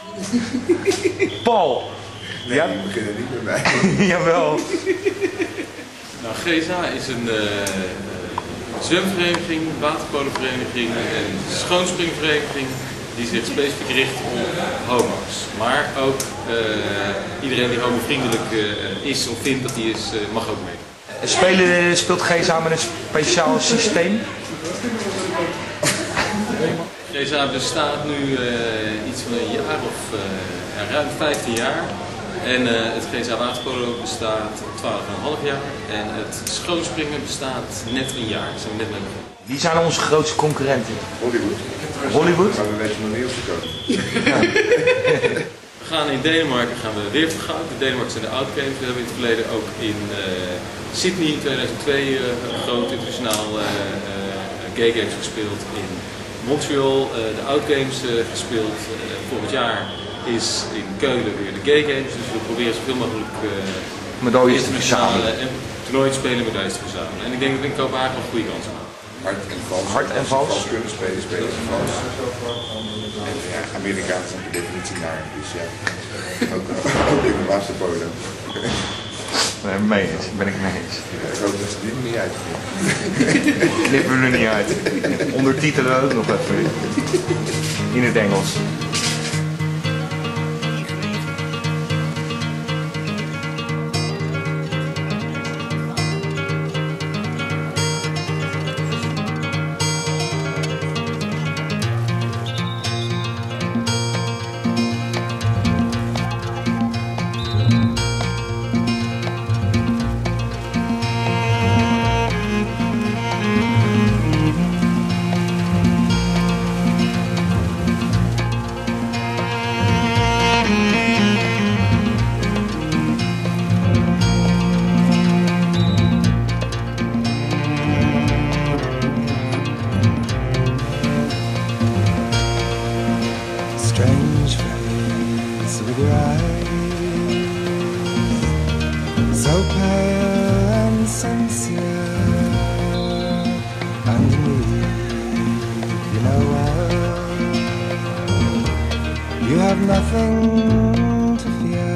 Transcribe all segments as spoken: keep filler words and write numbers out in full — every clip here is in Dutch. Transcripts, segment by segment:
Paul! Nee, ja? we beginnen niet met mij. Jawel. Nou, G S A is een uh, zwemvereniging, waterpolenvereniging en schoonspringvereniging die zich specifiek richt op homo's. Maar ook uh, iedereen die homovriendelijk uh, is of vindt dat hij is, uh, mag ook mee. Spelen, speelt G S A met een speciaal systeem? G S A bestaat nu uh, iets van een jaar of uh, ja, ruim vijftien jaar. En uh, het G S A waterpolo bestaat twaalf komma vijf jaar. En het schoonspringen bestaat net een jaar. Daar zijn we net mee begonnen. Wie zijn onze grootste concurrenten? Hollywood. Hollywood? Maar we weten nog niet of ze komen. We gaan in Denemarken gaan we weer voor goud. De Denemarken zijn de Oud Games. We hebben in het verleden ook in uh, Sydney in tweeduizend twee uh, een groot internationaal uh, uh, gay games gespeeld. In Montreal uh, de Oud Games uh, gespeeld. Uh, volgend jaar is in Keulen weer de gay games. Dus we proberen zoveel mogelijk uh, medailles te verzamelen. En toernooien spelen medailles te verzamelen. En ik denk dat we in Kopenhagen een goede kans hebben. Hard en vals. Hard en vals. Als ze kunnen spelen, spelen ze vals. En ja, Amerikaans zijn per definitie naar. Dus ja, ook, ook in de waterpolo. Nee, mee eens, ben ik mee eens. Ja, ik hoop dat ze dit niet uitknippen. Knippen we er niet uit. Ondertitelen ook nog even in het Engels. Strange face with your eyes, so pale and sincere. Underneath, you know what? You have nothing to fear.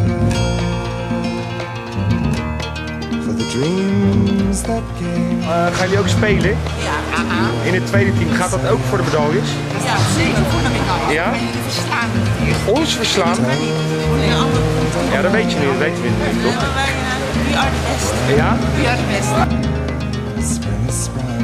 For the dreams that came. Uh, gaan jullie ook spelen? Ja, uh-huh. In het tweede team, gaat dat ook voor de medailles? Ja, zeker voor de medaille. Ja? Maar jullie verslaan het hier. Ons verslaan? Maar niet voor een andere kant. Ja, dat weet je niet, dat weten we niet, toch? Ja, wij uh, we are the best. Ja? We are the best. Spring is sprung.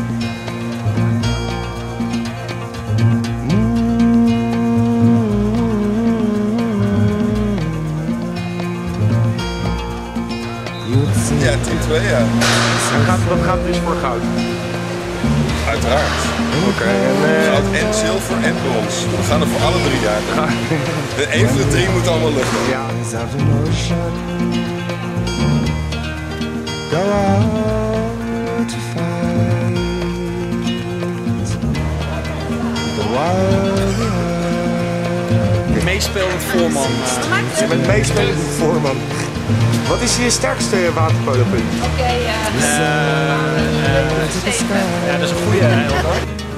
Ja, team twee, ja. En gaat, dat gaat dus voor goud? Uiteraard. Oké. Okay, en, uh... goud en zilver en brons. We gaan er voor alle drie uit. De een van de drie moet allemaal lukken. Ja. Go out to fight the wild. Meespelend voorman. Je bent meespelend voorman. Wat is je sterkste waterpolopunt? Oké, okay, uh, uh, uh, ja, dat is een goede Elgar.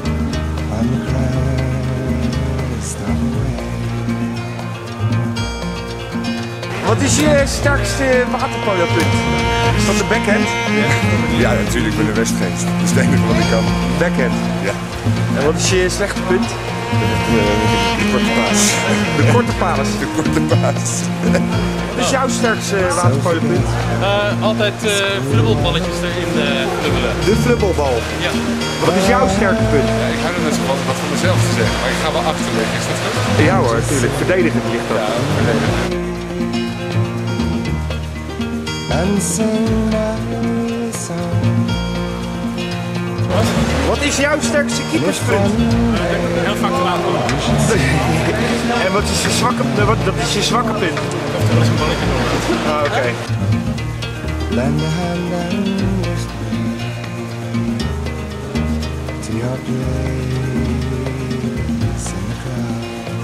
Wat is je sterkste waterpolopunt? Is dat de backhand? Ja, natuurlijk met de Westgeest. Dat is het enige wat ik kan. Backhand? Ja. En wat is je slechte punt? De korte paas. De korte paas. De korte paas. Wat is jouw sterkste waterpolopunt? Uh, altijd uh, flubbelballetjes erin uh, flubbelen. De flubbelbal? Ja. Wat is jouw sterke punt? Ja, ik hou er net zo van wat voor mezelf te zeggen, maar ik ga wel achterleggen. Is dat goed? Ja hoor, natuurlijk. Verdedigend ligt dat. Ja, verdedigend. And sing my song. Wat? Wat is jouw sterkste keeperspunt? Heel vaak te laat komen. En wat is je zwakke, wat, dat is je zwakke punt? Of er wel eens een balletje door. Ah, oké. Okay. Lend a hand and lift me to your place in the crowd.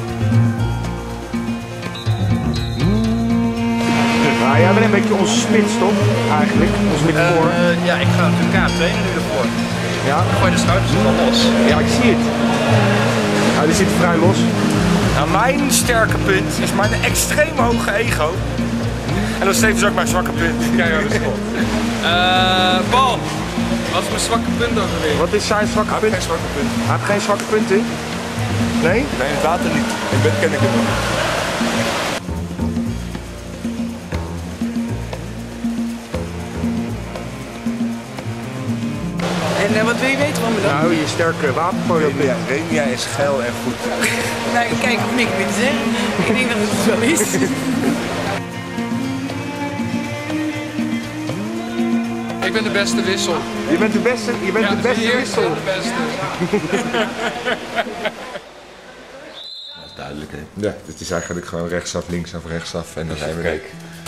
Nou, jij bent een beetje onze spits, toch? Eigenlijk, ons middenvoor. Uh, ja, ik ga de K trainen nu ervoor. Ja? Gooi de schouders er wel los. Ja, ik zie het. Ja, die zit vrij los. Nou, mijn sterke punt is mijn extreem hoge ego. En dat is tevens ook mijn zwakke punt. Ja, ja, dat is goed. Uh, Paul, wat is mijn zwakke punt dan geweest? Wat is zijn zwakke Hij punt? heeft geen zwakke punt. Hij heeft geen zwakke punten. Nee? Nee, in het water niet. In bed ken ik het nog. En uh, wat wil je weten van me dan? Nou, je sterke wapenpolo. Remia, Remia is geil en goed. Nou, ik kijk of niks meer te zeggen. Ik denk dat het wel is. Ik ben de beste wissel. Je bent de beste, je bent Ja, de beste hier, wissel. De beste. Dat is duidelijk, hè? Ja, het is eigenlijk gewoon rechtsaf, linksaf, rechtsaf en dan zijn we er.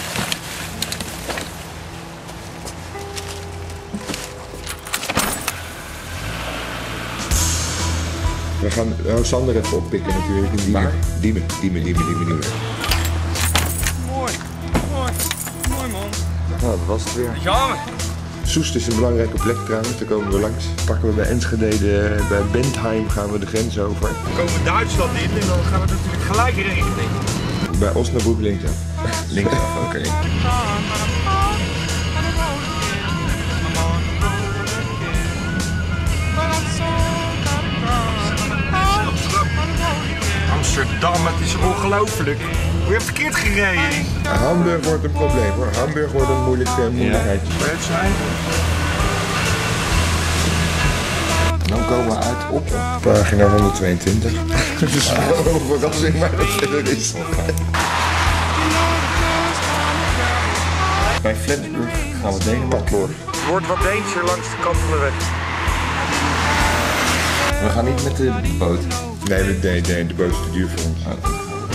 We gaan oh, Sander even oppikken natuurlijk. In Diemen. Diemen, Diemen, Diemen, Diemen, Diemen. Mooi, mooi, mooi man. Nou, dat was het weer. Gaan we. Soest is een belangrijke plek trouwens, daar komen we langs. Pakken we bij Enschede, de, bij Bentheim gaan we de grens over. We komen Duitsland in en dan gaan we natuurlijk gelijk regenen. Bij Osnabrück linksaf. Linksaf, oké. Okay. Amsterdam, het is ongelooflijk. We hebben verkeerd gereden. Hamburg wordt een probleem hoor. Hamburg wordt een moeilijk, uh, moeilijkheidje. Wil je het zijn? Dan komen we uit op pagina honderdtweeëntwintig. Het is wel een verrassing, maar dat er is. Bij Flensburg gaan we Denemarken door. Het wordt wat danger langs de kant van de weg. We gaan niet met de boot. Nee, de, de, de, de boot is te duur voor ons. Oh.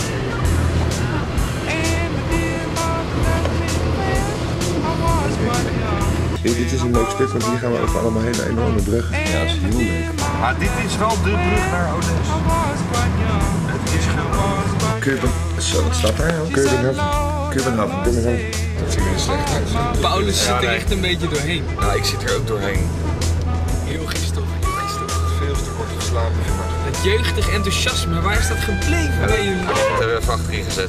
Dit, dit is een leuk stuk, want hier gaan we over allemaal hele enorme bruggen. Ja, dat is heel leuk. Maar dit is wel de brug naar Odes. Het is gewoon... Kurben. Zo, wat staat daar? Kurbenhaven. Kurbenhaven. Kurbenhaven. Dat ziet er slecht uit. Paulus zit er echt een beetje doorheen. Nou, ik zit er ook doorheen. Heel gisteren. Veel te kort geslapen gemaakt. Het jeugdig enthousiasme, waar is dat gebleven bij jullie? Dat hebben we even achterin gezet.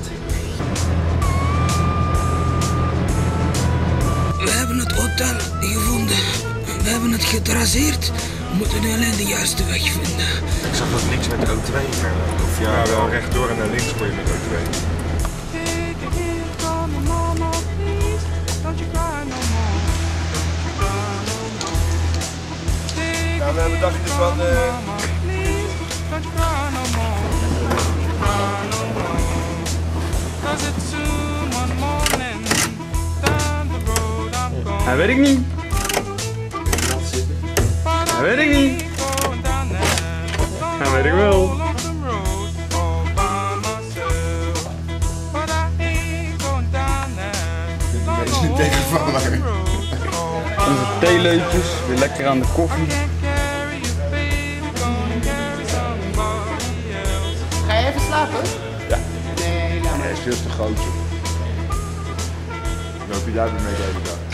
We hebben het hotel gevonden. We hebben het getraceerd. We moeten nu alleen de juiste weg vinden. Ik zag dat niks met de O twee. Of ja, wel rechtdoor en naar links kon je met O twee. Nou, we hebben dacht dus van... Uh... Hij weet ik niet. Hij weet ik niet. Hij weet ik wel. Mensen tegenvallen. Onze theeleutjes, weer lekker aan de koffie. Ga je even slapen? Ja. Nee, laat maar. Hij is veel te groot. Loop je daar weer mee de hele dag?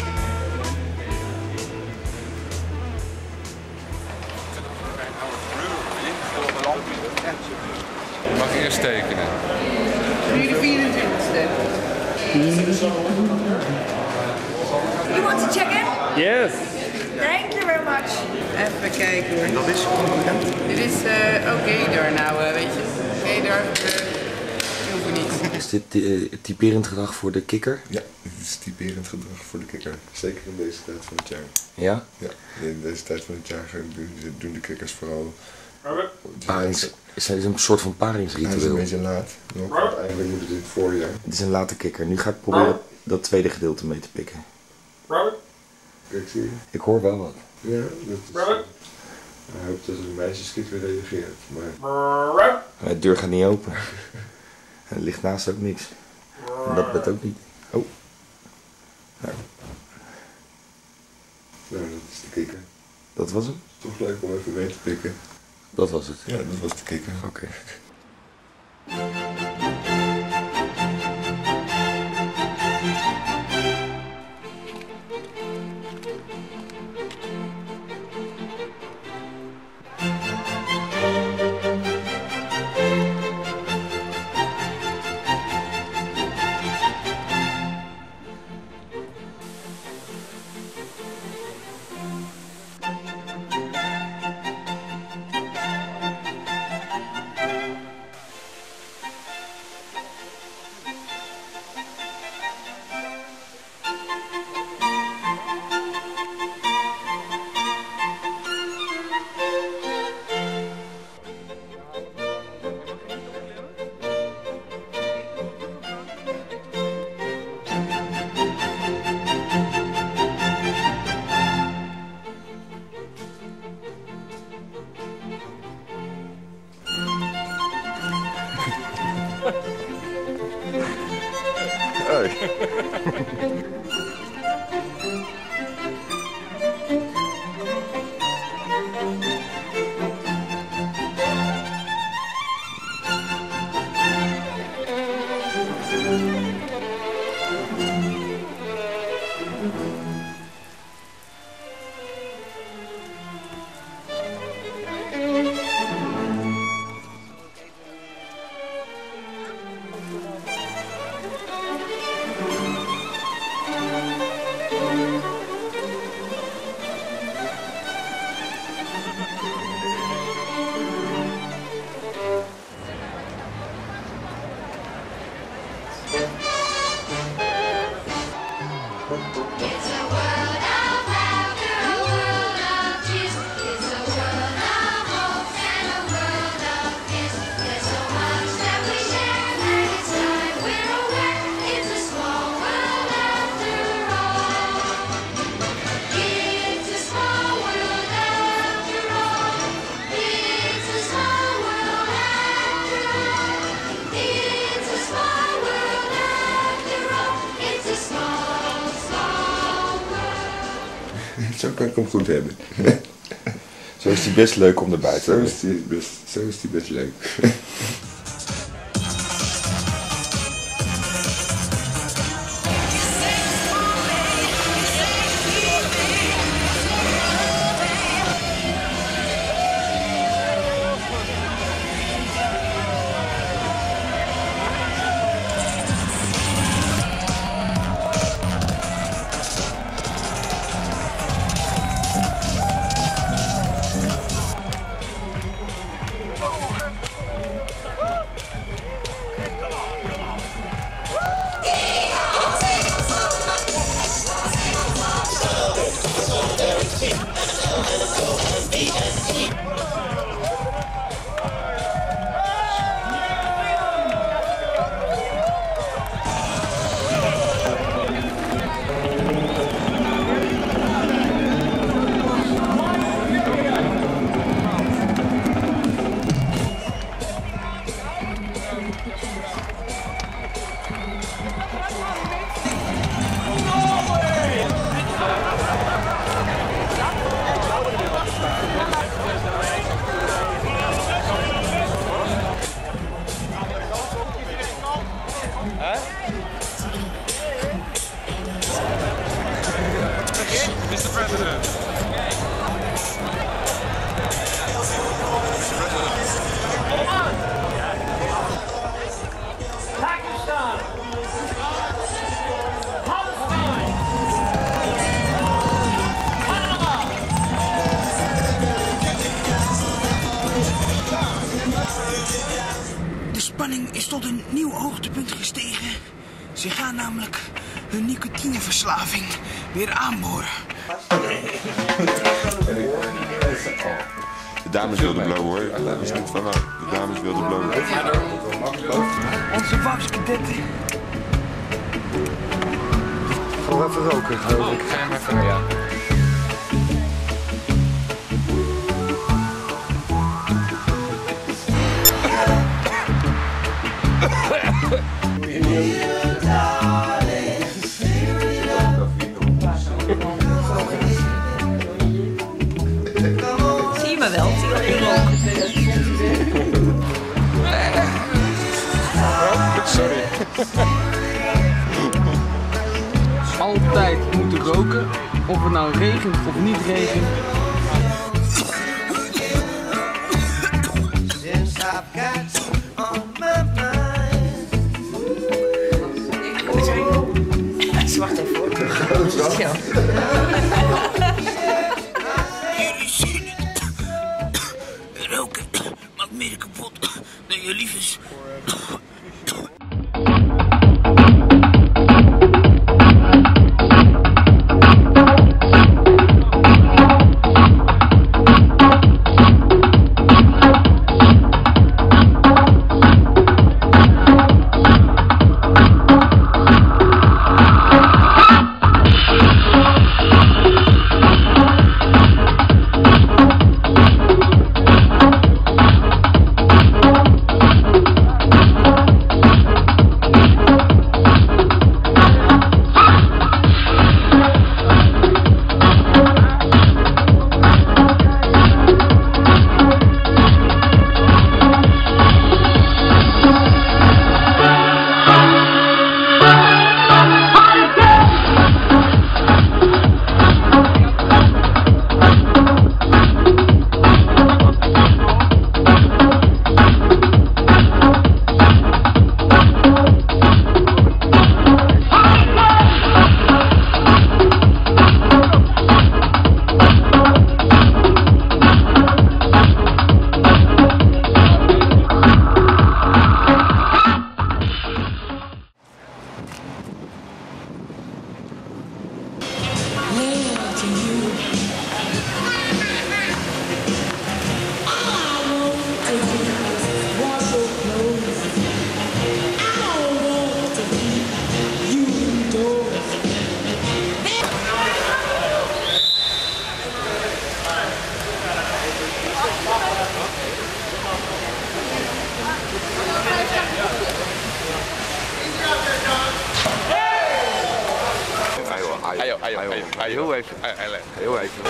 Je mag eerst tekenen. Nu de vierentwintigste. You want to check in? Yes. Thank you very much. Even kijken. En dat is onbekend. Dit is uh, ook Gaydar nou, uh, weet je. Gaydar, uh, heel voor niets. Is dit uh, typerend gedrag voor de kikker? Ja, dit is typerend gedrag voor de kikker. Zeker in deze tijd van het jaar. Ja? Ja, in deze tijd van het jaar doen, doen de kikkers vooral... Parings, is het een soort van paringsritueel? Hij is een beetje laat. Nog. Eigenlijk moet het in het voorjaar. Het is een late kikker. Nu ga ik proberen dat tweede gedeelte mee te pikken. Kijk, zie je? Ik hoor wel wat. Ja, dat is... Hij hoopt dat een meisjeskind weer reageert, maar... De deur gaat niet open. En er ligt naast ook niks. En dat bed ook niet. Oh. Nou. Nou, dat is de kikker. Dat was hem? Toch leuk om even mee te pikken. Dat was het? Ja, dat was de kikker. Oké. Okay. mooi. Zo kan ik hem goed hebben. Zo is hij best leuk om erbij te Zo hebben. is die best, zo is die best leuk. mister President. Pakistan. De spanning is tot een nieuw hoogtepunt gestegen. Ze gaan namelijk hun nicotineverslaving weer aanboren. De dames wilden blowen hoor. Dat is niet van mij. De dames wilden blowen. Onze wapskadetten. Gewoon even roken, geloof ik. Ga hem even, ja. Zie je me wel? Zie je wel roken? Sorry. Altijd moeten roken, of het nou regent of niet regent. Wacht even hoor. Jullie zien het. Roken maakt meer kapot dan je lief is. Heel even. Heel even. Heel even.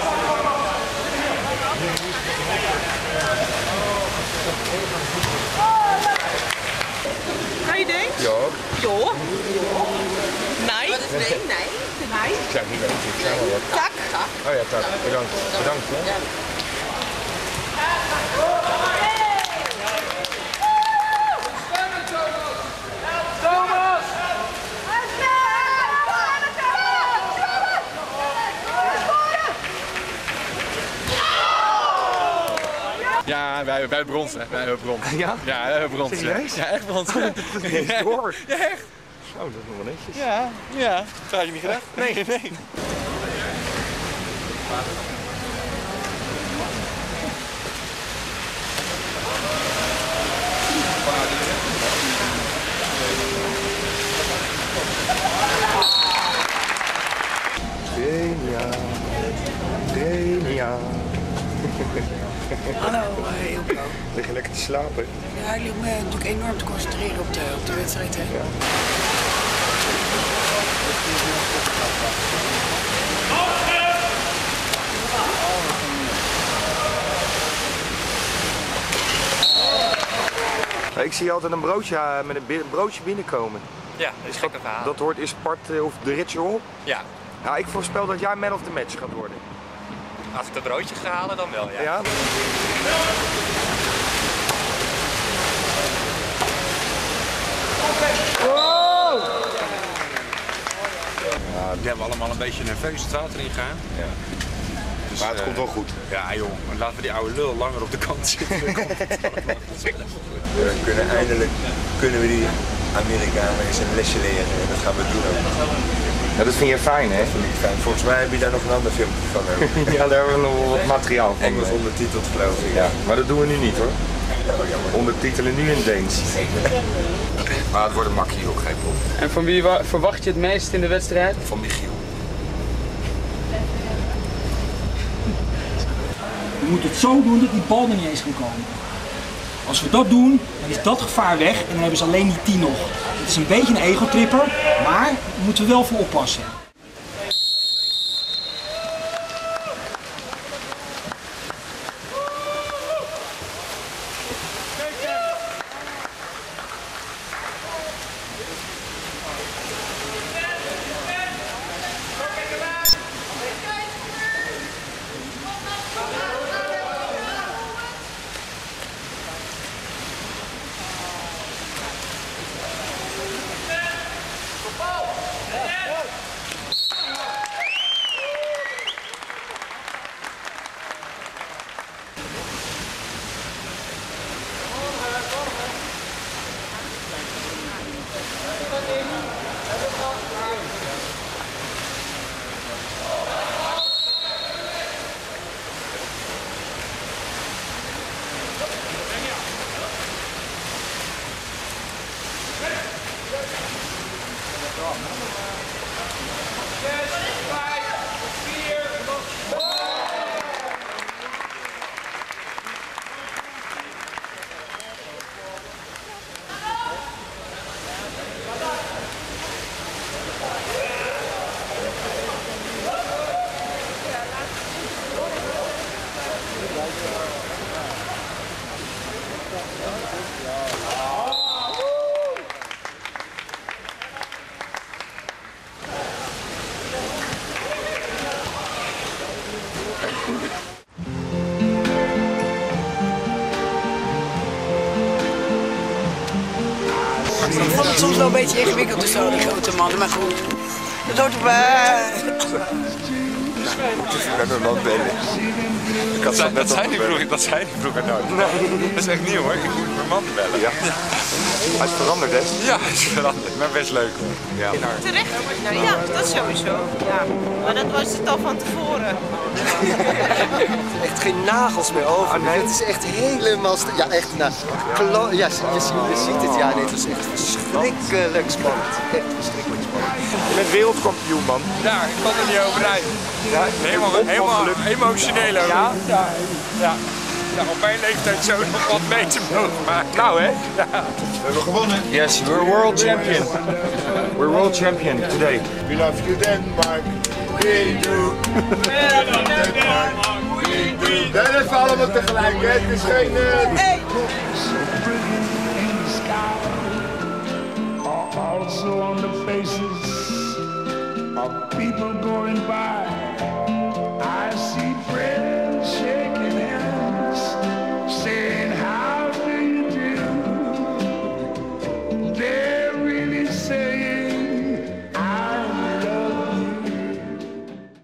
Kan je denken? Ja. Jo. Nee. Wat is nee? Nee. Nee. Ik zeg niet weten. Ik zeg maar wat. Tak. Oh ja, tak. Bedankt. Bedankt. Hè. Ja, wij, wij hebben brons, hè. Wij hebben brons. Ja? Ja, wij hebben brons. Serieus? Ja, echt brons. Dat is niet door. Ja, echt. Oh, dat is nog wel netjes. Ja, ja. Dat had je niet gedacht? Nee, nee. Denia. Denia. Hallo, uh, Ilko. Lig je lekker te slapen? Ja, ik liep me natuurlijk enorm te concentreren op de, op de wedstrijd. Hè. Ja. Ik zie altijd een broodje met een broodje binnenkomen. Ja, dat is gekke verhaal. Dat hoort is part of de ritual. Ja. Nou, ik voorspel dat jij man of the match gaat worden. Als ik dat broodje ga halen, dan wel, ja. Ja? Wow! Ja, ik ben allemaal een beetje nerveus het water ingaan. Ja. Dus, maar het uh, komt wel goed. Ja joh, laten we die oude lul langer op de kant zitten. We kunnen eindelijk kunnen we die Amerikanen eens een lesje leren en dat gaan we doen ook. Ja, dat vind je fijn, hè? Dat vind ik fijn. Volgens mij heb je daar nog een ander filmpje van. Ja, daar hebben we nog wel wat materiaal van. Engels ondertiteld, geloof ik. Ja, maar dat doen we nu niet, hoor. Ondertitelen nu in Deens. Maar het wordt een makkie, joh, geen probleem. En van wie verwacht je het meest in de wedstrijd? Van Michiel. We moeten het zo doen dat die bal er niet eens kan komen. Als we dat doen, dan is dat gevaar weg en dan hebben ze alleen die tien nog. Het is een beetje een ego-tripper, maar daar moeten we wel voor oppassen. Ik vond het soms wel een beetje ingewikkeld dus zo, die grote mannen, maar goed. Dat hoort erbij. Ik ben nog bellen. Ik had dat, dat, zei die vroeger, dat zei die vroeger nooit. Nee. Dat is echt nieuw hoor, ik moet mijn man bellen. Ja. Hij is veranderd, hè? Ja, hij is veranderd, maar best leuk hoor. Ja. Terecht? Nou ja, dat sowieso. Ja. Maar dat was het al van tevoren. Echt geen nagels meer over. Oh, nee. Het is echt helemaal... Ja, echt... Nou, ja, je, ziet, je ziet het. Ja, nee, het is echt verschrikkelijk spannend. Echt verschrikkelijk spannend. Je bent wereldkampioen, man. Ja, ik kan er niet over rijden. Ja, helemaal, helemaal emotioneel over. Ja? Ja. Ja. Ja, op mijn leeftijd zo nog wat mee te mogen maken. Nou, hè? Ja. We hebben gewonnen. Yes, we're world champion. We're world champion today. We love you, Denmark. we do. Dat is allemaal tegelijk, hè? Het is geen... Uh... Hey. Also on the faces of people going by.